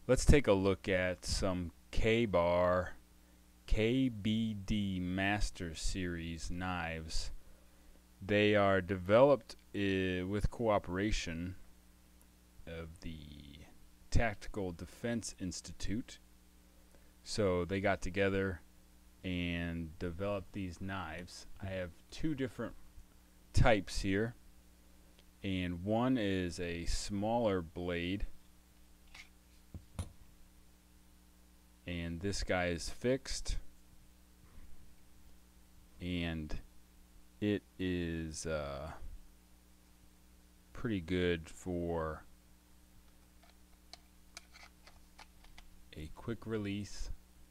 Let's take a look at some Kabar KBD Master Series knives. They are developed with cooperation of the Tactical Defense Institute. So they got together and developed these knives. I have two different types here, and one is a smaller blade, and this guy is fixed, and it is pretty good for a quick release,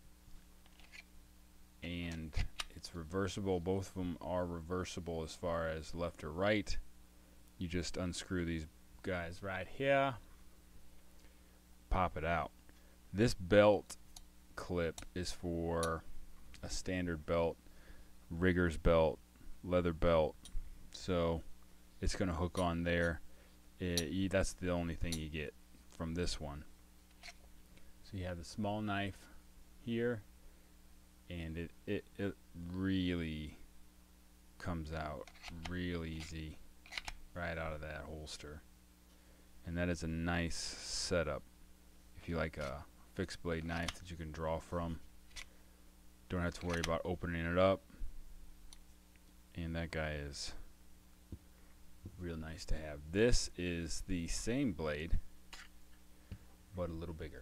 and it's reversible. Both of them are reversible as far as left or right. You just unscrew these guys right here, pop it out. This belt clip is for a standard belt, rigger's belt, leather belt, so it's going to hook on there. That's the only thing you get from this one. So you have the small knife here, and it really comes out real easy right out of that holster, and that is a nice setup if you like a fixed blade knife that you can draw from. Don't have to worry about opening it up, and that guy is real nice to have. This is the same blade but a little bigger,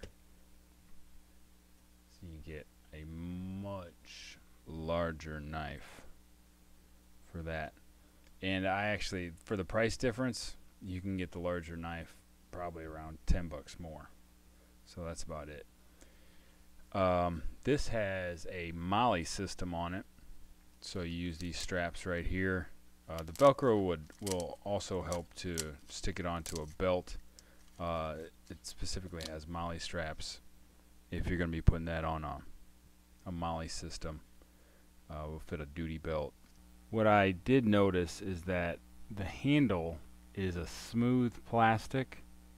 so you get a much larger knife for that. And I actually, for the price difference, you can get the larger knife probably around 10 bucks more. So that's about it. This has a molly system on it, so you use these straps right here. The Velcro will also help to stick it onto a belt. It specifically has molly straps if you're going to be putting that on a molly system. Will fit a duty belt. What I did notice is that the handle is a smooth plastic.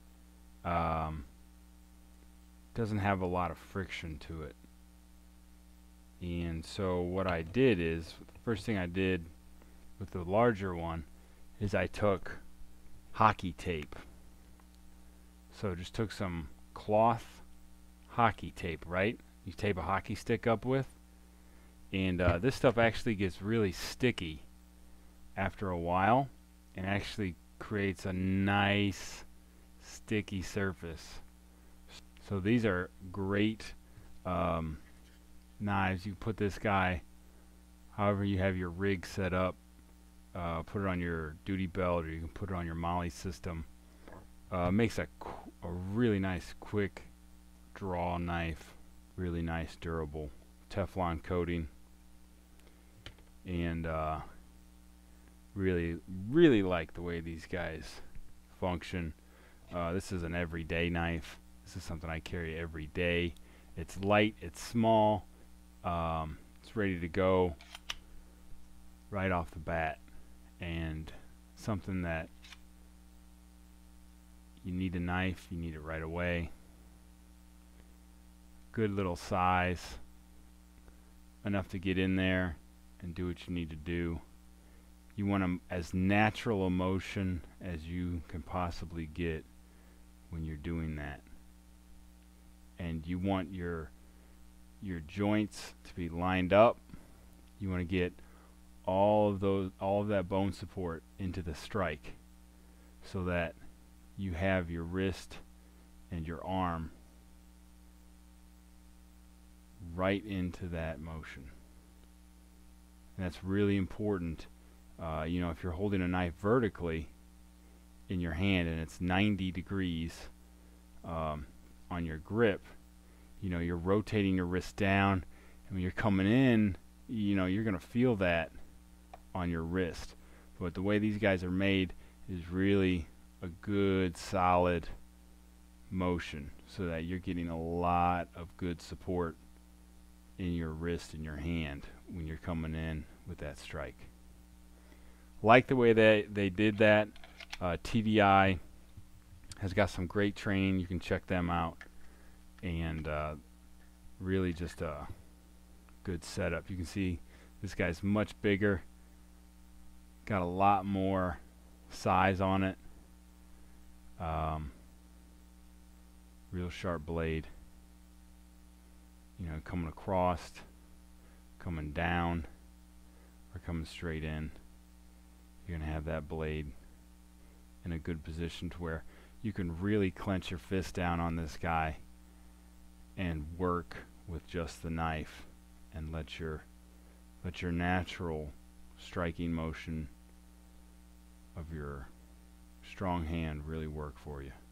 Doesn't have a lot of friction to it. And so what I did is, the first thing I did with the larger one is I took hockey tape. So just took some cloth hockey tape, right? You tape a hockey stick up with. And this stuff actually gets really sticky after a while, and actually creates a nice sticky surface. So these are great knives. You put this guy however you have your rig set up, put it on your duty belt, or you can put it on your molly system. Makes a really nice quick draw knife. Really nice durable Teflon coating, and really like the way these guys function. This is an everyday knife. This is something I carry every day. It's light, it's small, it's ready to go right off the bat, and something that you need a knife, you need it right away. Good little size, enough to get in there and do what you need to do. You want as natural a motion as you can possibly get when you're doing that, and you want your joints to be lined up. You want to get all of that bone support into the strike, so that you have your wrist and your arm right into that motion. And that's really important. You know, if you're holding a knife vertically in your hand and it's 90 degrees on your grip, you know, you're rotating your wrist down, and when you're coming in, you know, you're going to feel that on your wrist. But the way these guys are made is really a good solid motion, so that you're getting a lot of good support in your wrist and your hand when you're coming in with that strike. Like the way they did that. TDI has got some great training. You can check them out. and really just a good setup. You can see this guy's much bigger, got a lot more size on it. Real sharp blade, you know, coming across, coming down, or coming straight in. You're gonna have that blade in a good position to where you can really clench your fist down on this guy and work with just the knife, and let your natural striking motion of your strong hand really work for you.